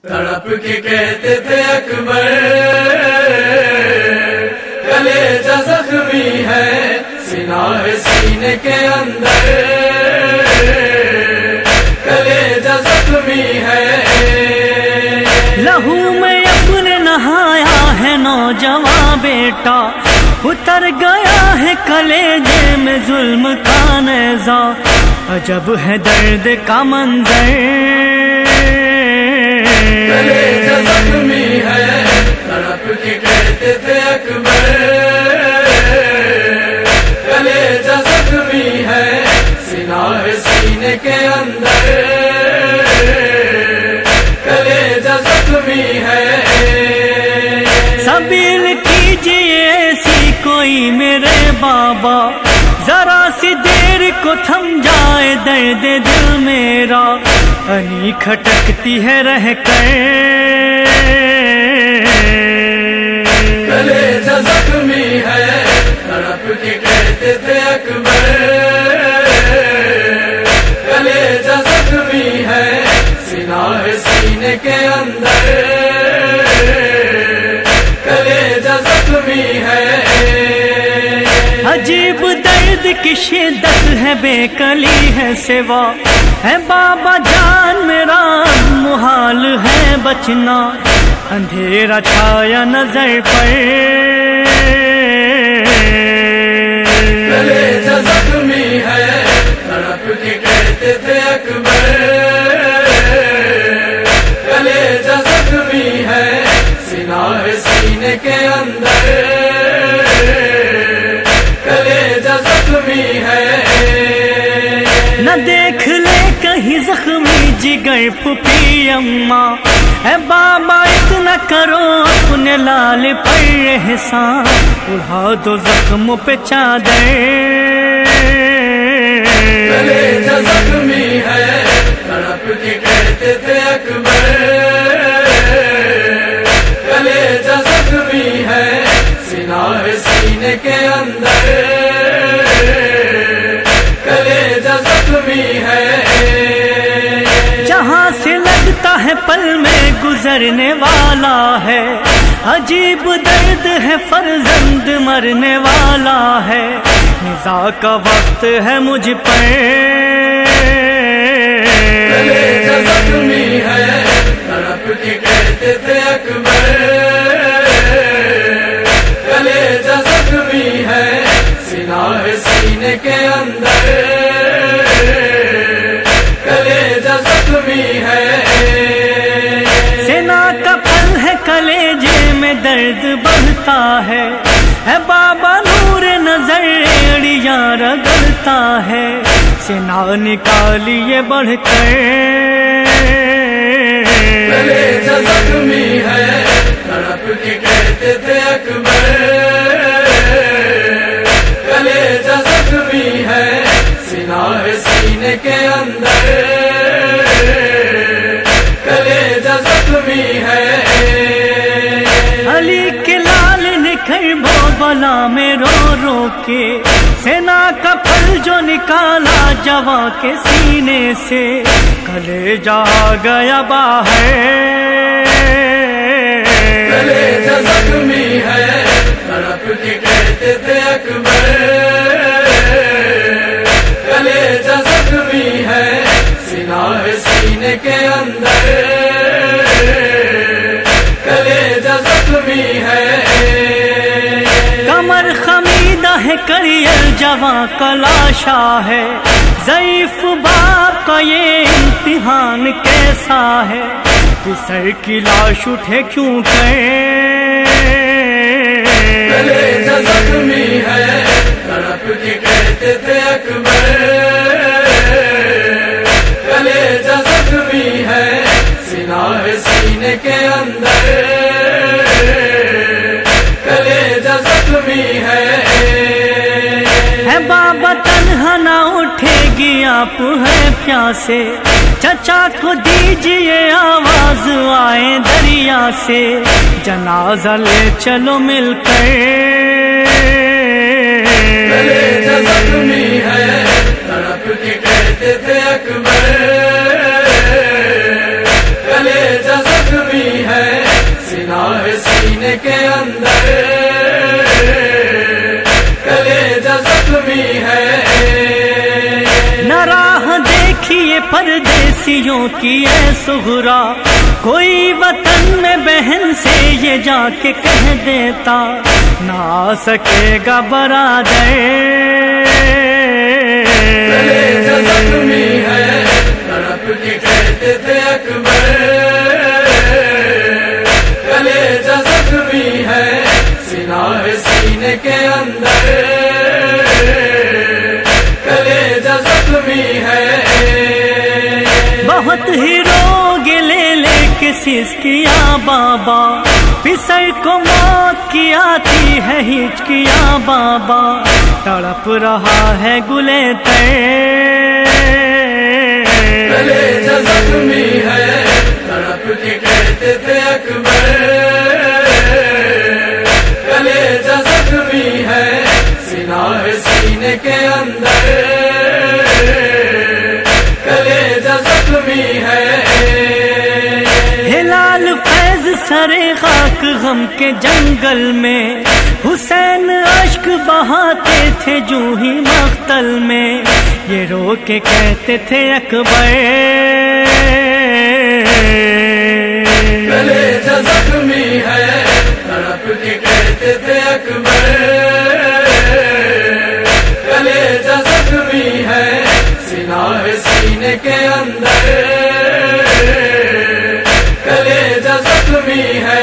تڑپ کے کہتے تھے اکبر کلیجہ زخمی ہے سینہ ہے سینے کے اندر کلیجہ زخمی ہے لہو میں اپنے نہایا ہے نوجوان بیٹا اتر گیا ہے کلیجے میں ظلم کا نیزہ عجب ہے درد کا منظر کلیجہ زخمی ہے تڑپ کے کہتے تھے اکبر کلیجہ زخمی ہے سینہ ہے سینے کے اندر کلیجہ زخمی ہے سبیل کیجئے ایسی کوئی میرے بابا ذرا سی دیر کو تھم جائے درد دل میرا انی کھٹکتی ہے رہ کر کلیجہ زخمی ہے تڑپ کے کہتے تھے اکبر کلیجہ زخمی ہے سینہ ہے سینے کے اندر کلیجہ زخمی ہے عجیب درد کی شدت ہے بے کلی ہے سوا ہے بابا جان میرا محال ہے بچنا اندھیرا چھایا نظر پر کلیجہ زخمی ہے تڑپ کے کہتے تھے اکبر کلیجہ زخمی ہے سینہ ہے سینے کے اندر کلیجہ زخمی ہے نہ دیکھ لے کہیں زخمی جگر پھوپھی اماں اے بابا اتنا کرو اپنے لال پر احسان اڑا دو زخم پہ چادر کلیجہ زخمی ہے تڑپ کے کہتے تھے اکبر کلیجہ زخمی ہے سینہ ہے سینے کے اندر کلیجہ زخمی ہے جہاں سے لگتا ہے پل میں گزرنے والا ہے عجیب درد ہے فرزند مرنے والا ہے نزا کا وقت ہے مجھ پر کلیجہ زخمی ہے تڑپ کے کہتے تھے اکبر کلیجہ زخمی ہے سینہ ہے سینے کے اندر کلیجہ زخمی ہے سینا کا پل ہے کلیجے میں درد بڑھتا ہے اے بابا نور نظر ایڑیاں رگڑتا ہے سینا نکالیے بڑھ کر کلیجہ زخمی ہے تڑپ کے کہتے تھے اکبر کلیجہ زخمی ہے سینہ ہے سینے کے اندر کلیجہ زخمی ہے علی کے لال نکھر بو بلا میں رو رو کے سینا کا پھل جو نکالا جواں کے سینے سے کلیجہ آ گیا باہر کلیجہ زخمی ہے تڑپ کے کہتے تھے اکبر کلیجہ زخمی ہے سینہ ہے سینے کے اندر کلیجہ زخمی ہے کمر خمیدہ ہے کریل جواں کا لاشا ہے ضعیف باپ کا یہ امتحان کیسا ہے سر کی لاش اٹھے کیوں کہ کلیجہ زخمی ہے تڑپ کے کہتے تھے اکبر کلیجہ زخمی ہے سینہ ہے سینے کے اندر کلیجہ زخمی ہے بابا تنہا نہ اٹھے گی آپ ہے پیاسے چچا کو دیجئے آواز آئے دریا سے جنازہ لے چلو مل کر کلیجہ زخمی ہے تڑپ کے کہتے تھے اکبر کلیجہ زخمی دیکھیے پردیسیوں کی اے سغرا، کوئی وطن میں بہن سے یہ جا کے کہہ دیتا نہ آ سکے گا برادر۔ کلیجہ زخمی ہے تڑپ کے کہتے تھے اکبر، کلیجہ زخمی ہے سینہ ہے سینے کے اندر، کلیجہ زخمی ہے۔ بہت ہی روگ لے لے کے سسکیا بابا، پسر کو موت کی آتی ہے ہچکیا بابا، تڑپ رہا ہے گلے تر۔ کلیجہ زخمی ہے تڑپ کے کہتے تھے اکبر، کلیجہ زخمی ہے سینہ ہے سینے کے اندر، کلیجہ زخمی ہے۔ ہلال فیض سرے خاک غم کے جنگل میں، حسین اشک بہاتے تھے جو ہی مقتل میں، یہ رو کے کہتے تھے اکبر۔ کلیجہ زخمی ہے تڑپ کے کہتے تھے اکبر، کلیجہ زخمی ہے سینہ ہے سینے کے اندر، کلیجہ زخمی ہے۔